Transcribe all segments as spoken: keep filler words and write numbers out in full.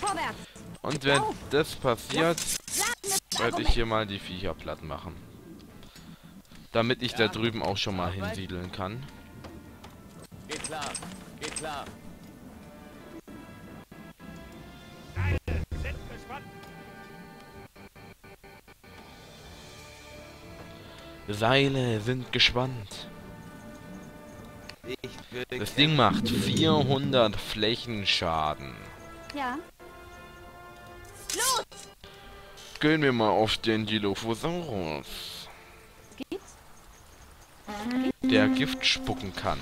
Und wenn das passiert, werde ich hier mal die Viecher platt machen. Damit ich da drüben auch schon mal hinsiedeln kann. Geht klar, geht klar. Seile sind gespannt. Ich will Das Ding macht vierhundert Flächenschaden. Ja. Los! Gehen wir mal auf den Dilophosaurus. Geht's? Der Gift spucken kann.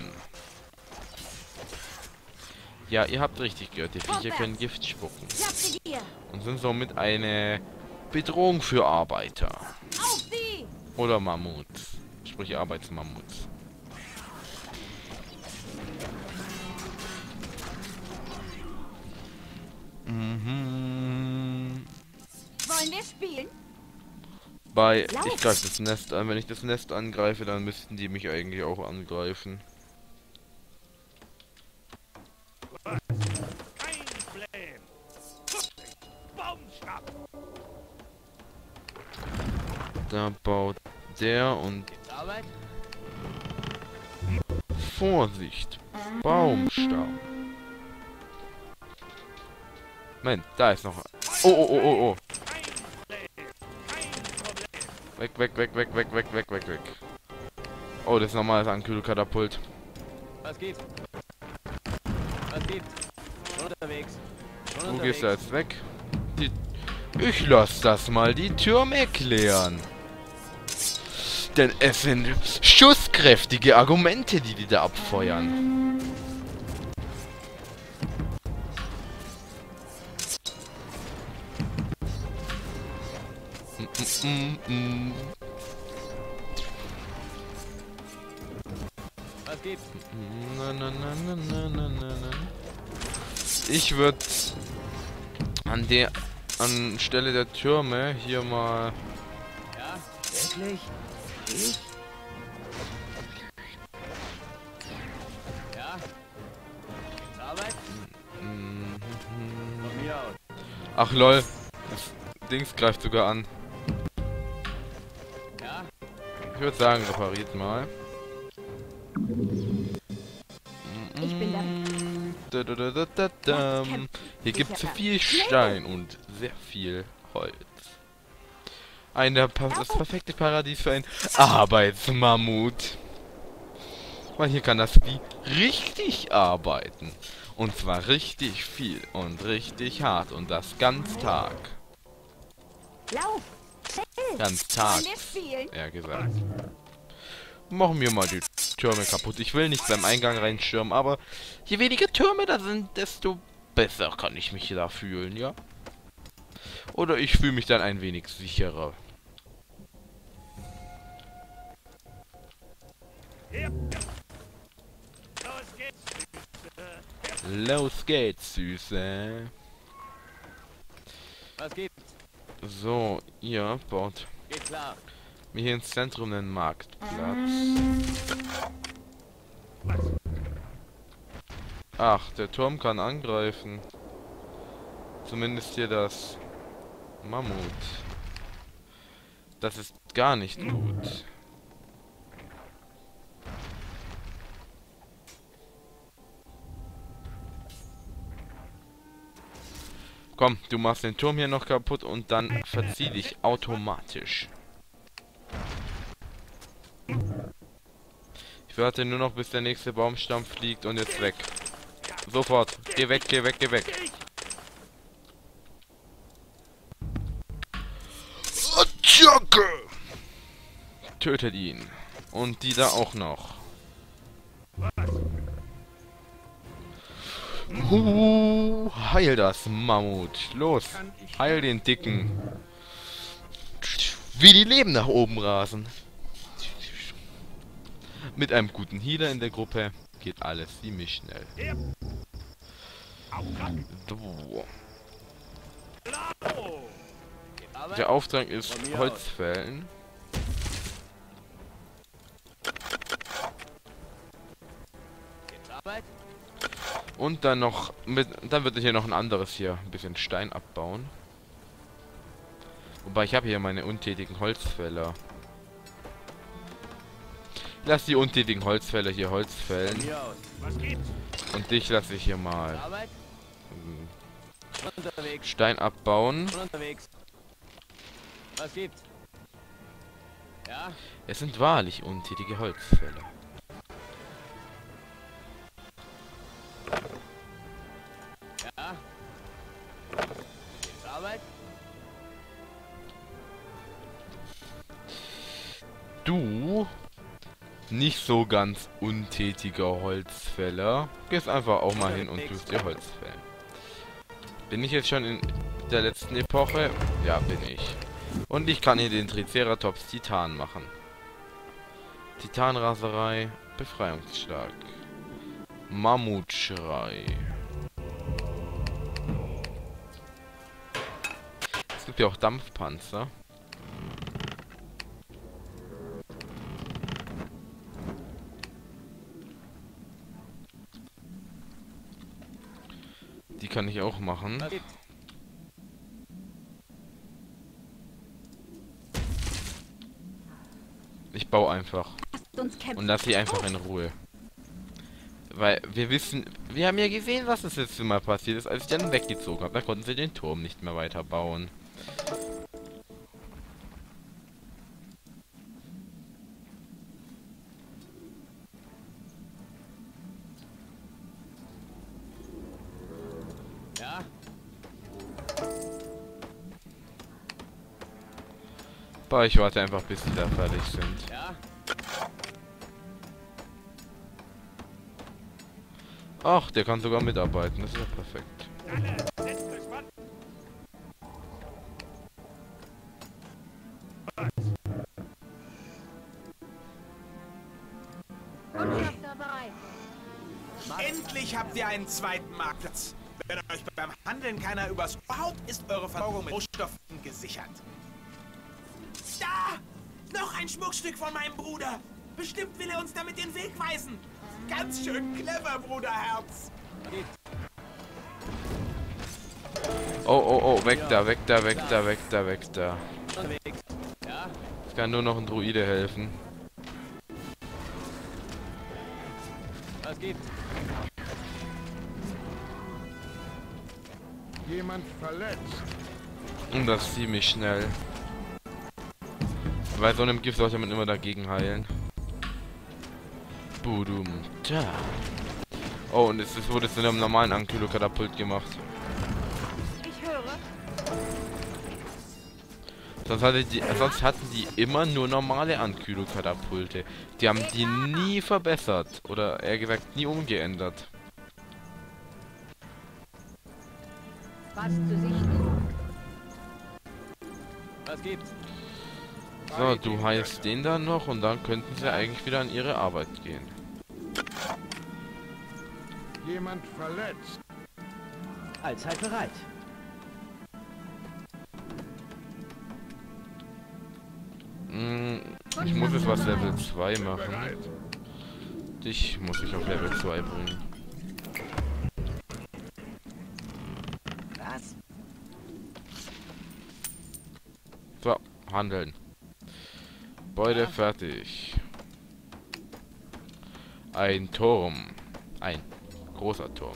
Ja, ihr habt richtig gehört, die Viecher können Gift spucken. Klappe dir! Und sind somit eine Bedrohung für Arbeiter. Auf sie! Oder Mammuts. Sprich Arbeitsmammuts. Mhm. Wollen wir spielen? Bei, ich greife das Nest an. Wenn ich das Nest angreife, dann müssten die mich eigentlich auch angreifen. Kein Problem. Baumstab. Da baut der und Arbeit? Vorsicht. Baumstamm. Moment, da ist noch. Oh, oh, oh, oh, oh. Kein Problem. Kein Problem. Weg, weg, weg, weg, weg, weg, weg, weg, weg. Oh, das ist nochmal das Ankühlkatapult. Was gibt's? Was gibt's? Schon unterwegs. Schon Du unterwegs. gehst da jetzt weg. Die ich lass das mal die Türme klären. Denn es sind schusskräftige Argumente, die die da abfeuern. Mm, mm, mm. Was gibt's? Na, na, na, na, na, na, na, na. Ich würde an der anstelle der Türme hier mal. Ja? Wirklich? Ich? Ja? Gibt's Arbeit? Mm, Von mir aus. Ach lol, das Dings greift sogar an. Ja? Ich würde sagen, repariert mal. Ich bin da. Da, da, da, da, da, da. Hier gibt es viel Stein und sehr viel Holz. Eine, Pa- das perfekte Paradies für ein Arbeitsmammut. Weil hier kann das Vieh richtig arbeiten. Und zwar richtig viel und richtig hart und das ganz Tag. Lauf! Schnell! Ganz Tag, Wollen wir spielen? eher gesagt. Machen wir mal die Türme kaputt. Ich will nicht beim Eingang reinstürmen, aber je weniger Türme da sind, desto besser kann ich mich da fühlen, ja? Oder ich fühle mich dann ein wenig sicherer. Hier. Los geht's. Los geht's, Süße. Was gibt's? So, ihr baut Geht klar. mir hier ins Zentrum einen Marktplatz. Ach, der Turm kann angreifen. Zumindest hier das Mammut. Das ist gar nicht gut. Komm, du machst den Turm hier noch kaputt und dann verzieh dich automatisch. Ich warte nur noch, bis der nächste Baumstamm fliegt und jetzt weg. Sofort. Geh weg, geh weg, geh weg. Attacke! Tötet ihn. Und die da auch noch. Uh, heil das Mammut. Los, heil den Dicken. Wie die Leben nach oben rasen. Mit einem guten Healer in der Gruppe geht alles ziemlich schnell. So. Geht Arbeit? Der Auftrag ist Holz fällen. Geht Arbeit? Und dann noch mit, dann wird hier noch ein anderes hier ein bisschen Stein abbauen. Wobei ich habe hier meine untätigen Holzfäller. Lass die untätigen Holzfäller hier Holz Von fällen. mir aus. Was gibt's? Und dich lasse ich hier mal Arbeit? hm, Unterwegs. Stein abbauen. Schon unterwegs. Was gibt's? Ja? Es sind wahrlich untätige Holzfäller. Ja? Geht's Arbeit? Du, nicht so ganz untätiger Holzfäller, gehst einfach auch mal hin und tust dir Holz fällen. Bin ich jetzt schon in der letzten Epoche? Ja, bin ich. Und ich kann hier den Triceratops Titan machen. Titanraserei, Befreiungsschlag, Mammutschrei. Es gibt ja auch Dampfpanzer. Die kann ich auch machen. Was gibt's? Ich baue einfach. Lasst uns kämpfen. Und lass sie einfach in Ruhe. Weil wir wissen, wir haben ja gesehen, was das letzte Mal passiert ist, als ich dann weggezogen habe. Da konnten sie den Turm nicht mehr weiter bauen. Ja? Aber ich warte einfach, bis die da fertig sind. Ja? Ach, der kann sogar mitarbeiten. Das ist ja perfekt. Alle, setzt euch Mann. Botschafter bereit. Endlich habt ihr einen zweiten Marktplatz. Wenn euch beim Handeln keiner übers Haut ist, eure Versorgung mit Rohstoffen gesichert. Da! Noch ein Schmuckstück von meinem Bruder. Bestimmt will er uns damit den Weg weisen. Ganz schön clever, Bruderherz. Was gibt's? Oh, oh, oh, weg da, weg da, weg da, weg da, weg da. Unterwegs. Ja? Es kann nur noch ein Druide helfen. Was gibt's? Jemand verletzt. Und das ziemlich schnell. Bei so einem Gift sollte man immer dagegen heilen. Budum. Tja. Oh, und es ist- wurde zu einem normalen Ankylokatapult gemacht. Ich höre. Sonst, hatte die, sonst hatten die immer nur normale Ankylokatapulte. Die haben die nie verbessert. Oder eher gesagt, nie umgeändert. Was zu sichten? Was gibt's? So, du heilst den dann noch und dann könnten sie eigentlich wieder an ihre Arbeit gehen. Jemand verletzt. Allzeit bereit. Mm, ich muss jetzt was Level zwei machen. Bereit. Dich muss ich auf Level zwei bringen. Was? So, handeln. Beute fertig. Ein Turm. Ein großer Turm.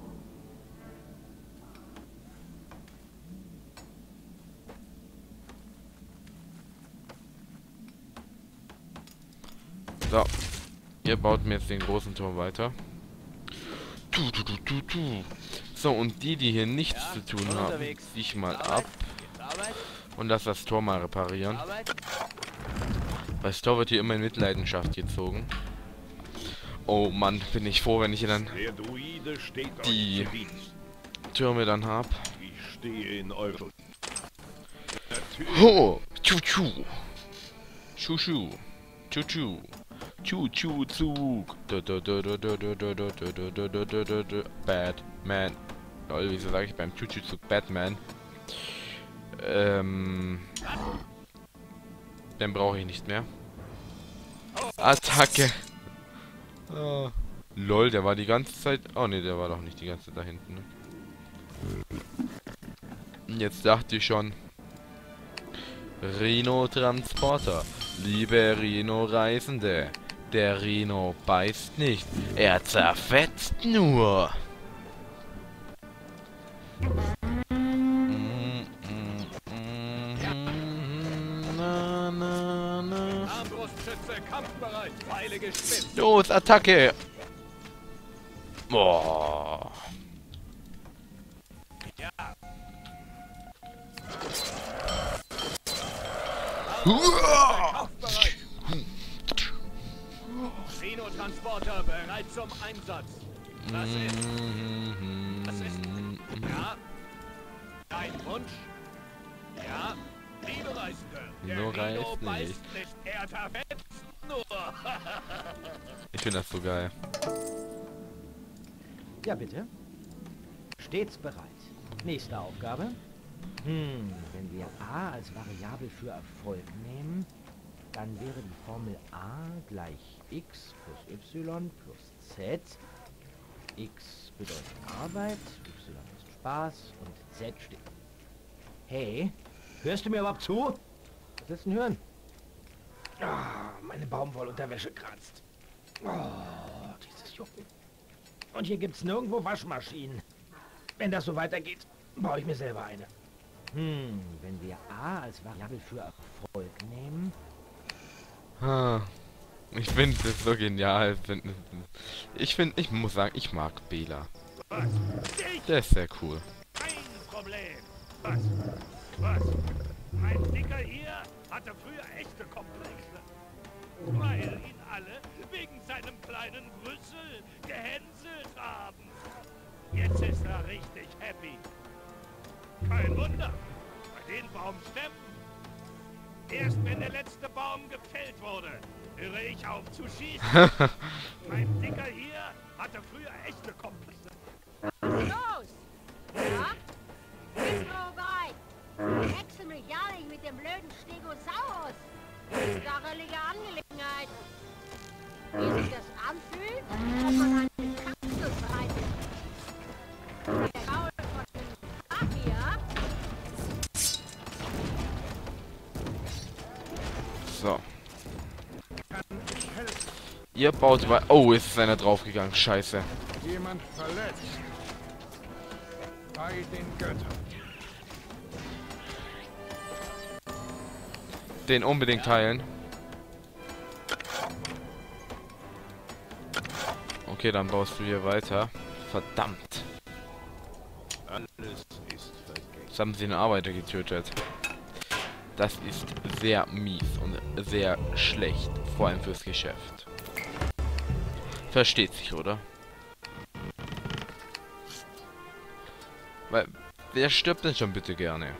So. Ihr baut mir jetzt den großen Turm weiter. Tu, tu, tu, tu, tu. So, und die, die hier nichts Ja, zu tun schon haben, unterwegs. zieh ich mal Arbeit? ab Gibt's Arbeit? und lass das Tor mal reparieren. Arbeit? Weil das Tor wird hier immer in Mitleidenschaft gezogen. Oh Mann, bin ich froh, wenn ich hier dann Der Druide steht Die- euch zu Dienst. Türme dann hab. Ich stehe in eurer... Ho! Tschu tschu! Tschu tschu! Tschu tschu! Tschu tschu Zug! Du, du, du, du, du, du, du, du, du, du, du, du, du, du. Batman. Lol, wieso sage ich beim Tschu tschu Zug Batman? Ähm... Den brauche ich nicht mehr. Attacke! Ah. Lol, der war die ganze Zeit... Oh ne, der war doch nicht die ganze Zeit da hinten. Ne? Jetzt dachte ich schon... Rhino-Transporter. Liebe Rhino-Reisende. Der Rhino beißt nicht. Er zerfetzt nur. Na, na, na. Armbrustschütze, kampfbereit, Pfeile gespitzt. Los, Attacke! Boah. Kampfbereit. Rhino-Transporter bereit zum Einsatz. Das ist... Das ist... Ja. Dein Wunsch? Ja. Liebe Reisende, der Rhino Rhino reißt beißt nicht. nicht, er zerfetzt nur. Ich finde das so geil. Ja, bitte. Stets bereit. Nächste Aufgabe. Hm, wenn wir A als Variable für Erfolg nehmen, dann wäre die Formel A gleich x plus y plus z. X bedeutet Arbeit, y ist Spaß und z steht. Hey, hörst du mir überhaupt zu? Was willst du denn hören? Ah, meine Baumwollunterwäsche kratzt. Oh, dieses Jucken. Und hier gibt's nirgendwo Waschmaschinen. Wenn das so weitergeht, baue ich mir selber eine. Hm, wenn wir A als Variable für Erfolg nehmen... Ah, ich finde das so genial. Ich finde, ich muss sagen, ich mag Bela. Was? Ich? Der ist sehr cool. Kein Problem. Was? Was? Ein Dicker hier hatte früher echte Komplexe. Weil ihn alle wegen seinem kleinen Brüssel gehänselt haben. Jetzt ist er richtig happy. Kein Wunder. Bei den Baumstämmen. Erst wenn der letzte Baum gefällt wurde, höre ich auf zu schießen. Mein Dicker hier hatte früher echte Komplexe. Los! Ja? Bist du bereit? Wechsel mich ja nicht mit dem blöden Stegosaurus. Starrelige Angelegenheit. Wie sich das anfühlt, ob man einen Kaktus reitet. Der Gaul von dem Papier. So. Ihr baut weiter. Oh, ist einer draufgegangen. Scheiße. Jemand verletzt. Bei den Göttern. Den unbedingt teilen. Okay, dann baust du hier weiter. Verdammt. Alles ist vergessen. Jetzt haben sie einen Arbeiter getötet. Das ist sehr mies und sehr schlecht. Vor allem fürs Geschäft. Versteht sich, oder? Weil, wer stirbt denn schon bitte gerne?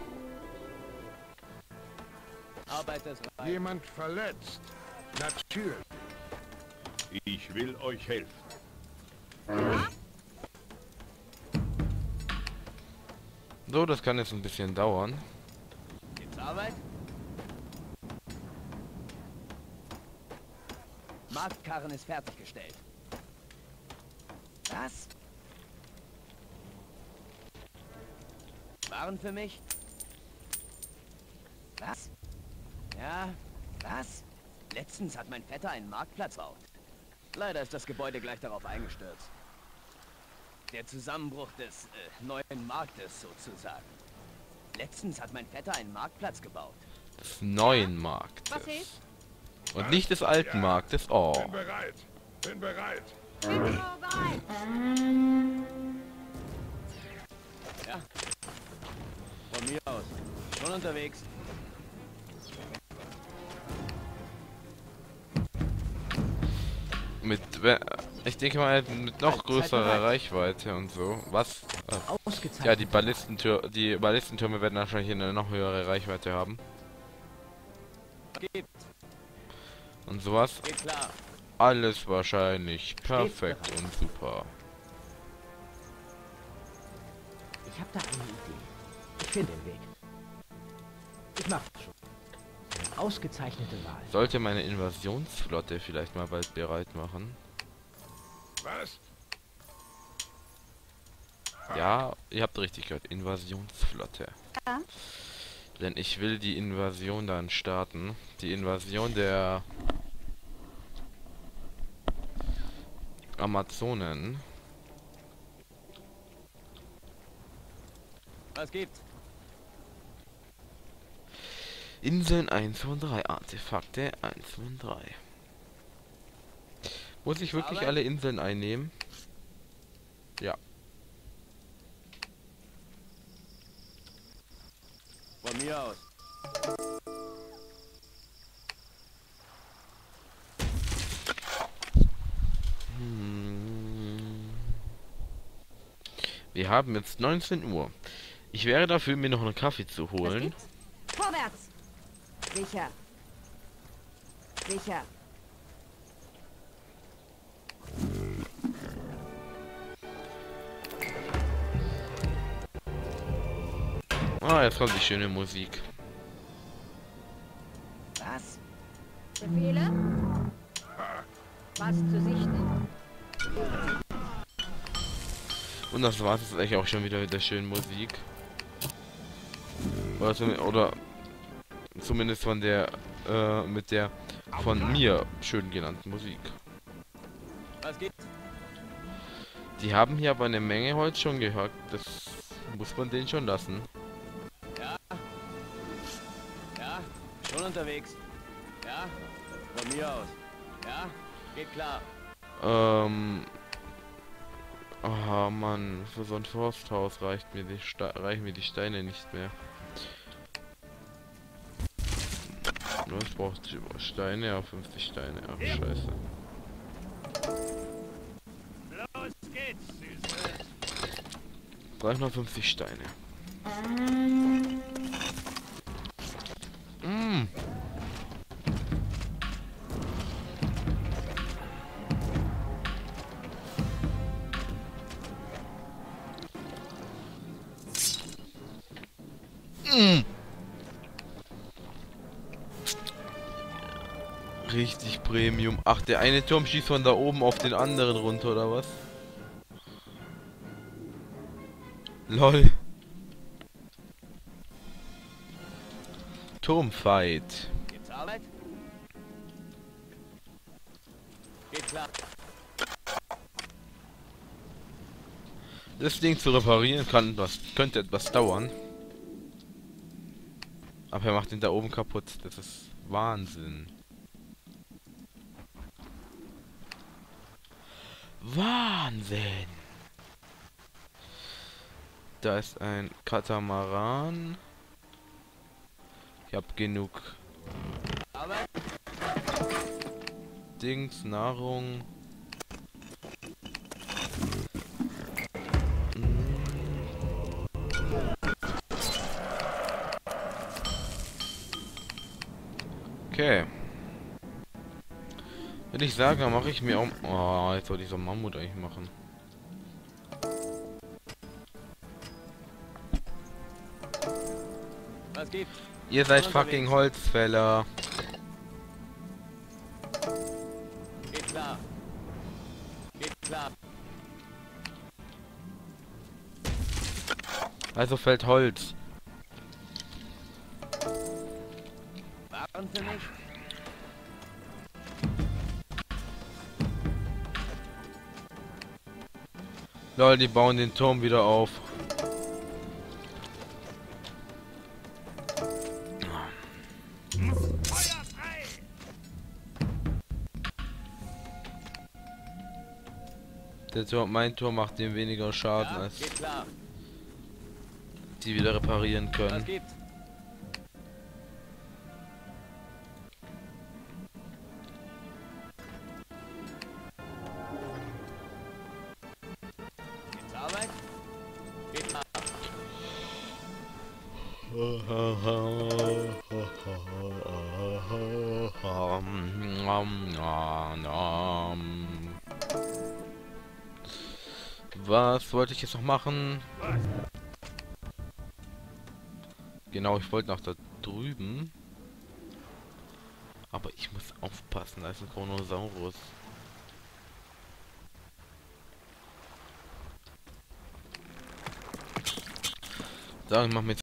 Arbeit ist bereit. Jemand verletzt. Natürlich. Ich will euch helfen. So, das kann jetzt ein bisschen dauern. Gibt's Arbeit? Marktkarren ist fertiggestellt. Was? Waren für mich? Was? Ja, was? Letztens hat mein Vetter einen Marktplatz gebaut. Leider ist das Gebäude gleich darauf eingestürzt. Der Zusammenbruch des äh, neuen Marktes sozusagen. Letztens hat mein Vetter einen Marktplatz gebaut. Des neuen Marktes. Was ist? Und nicht des alten Ja. Marktes. Oh. Bin bereit. Bin bereit. Bist du bereit? Ja. Von mir aus. Schon unterwegs. Mit, ich denke mal, mit noch größerer Reichweite und so. Was? Ah. Ausgezeichnet. Ja, die Ballistentür die Ballistentürme werden wahrscheinlich eine noch höhere Reichweite haben. Geht, Und sowas. geht klar. Alles wahrscheinlich perfekt bereit. und super. Ich habe da eine Idee. Ich finde den Weg. Ich mach's schon. Eine ausgezeichnete Wahl. Sollte meine Invasionsflotte vielleicht mal bald bereit machen. Was? Ja, ihr habt richtig gehört. Invasionsflotte. Ja. Denn ich will die Invasion dann starten. Die Invasion der Amazonen. Was gibt's? Inseln eins und drei. Artefakte eins und drei. Muss ich wirklich alle Inseln einnehmen? Ja. Von mir aus. Hm. Wir haben jetzt neunzehn Uhr. Ich wäre dafür, mir noch einen Kaffee zu Was holen. gibt's? Vorwärts! Sicher. Sicher. Ah, jetzt kommt die schöne Musik. Was? Befehle? Was zu sichten? Und das war's jetzt eigentlich auch schon wieder mit der schönen Musik. Oder, zum, oder zumindest von der, äh, mit der von mir schön genannten Musik. Was gibt's? Die haben hier aber eine Menge Holz schon gehört. Das muss man denen schon lassen. Ja. Ja, schon unterwegs. Ja, von mir aus. Ja, geht klar. Ähm. Ah, Mann, für so ein Forsthaus reicht mir die Ste reichen mir die Steine nicht mehr. Was braucht Steine? Ja, fünfzig Steine. Ach, scheiße. Los geht's, Süße. Reicht noch fünfzig Steine. Mm. Mm. Richtig Premium. Ach, der eine Turm schießt von da oben auf den anderen runter, oder was? Lol. Turmfight. Gibt's Arbeit? Geht klar. Das Ding zu reparieren kann das könnte etwas dauern. Aber er macht ihn da oben kaputt. Das ist Wahnsinn. Wahnsinn. Da ist ein Katamaran. Ich hab genug Arbeit? Dings, Nahrung. Okay. Wenn ich sage, mache ich mir auch... Oh, jetzt wollte ich so einen Mammut eigentlich machen. Was gibt's? Ihr seid Schon fucking unterwegs. Holzfäller. Geht klar. Geht klar. Also fällt Holz. Waren für mich? Lol, die bauen den Turm wieder auf. Feuer frei! Der Turm, mein Turm macht dem weniger Schaden, Ja, als geht klar. die wieder reparieren Was können. gibt's? Gibt's Arbeit? Geht klar. Was wollte ich jetzt noch machen? Genau, ich wollte nach da drüben. Aber ich muss aufpassen, da ist ein Chronosaurus. So, ich mach mir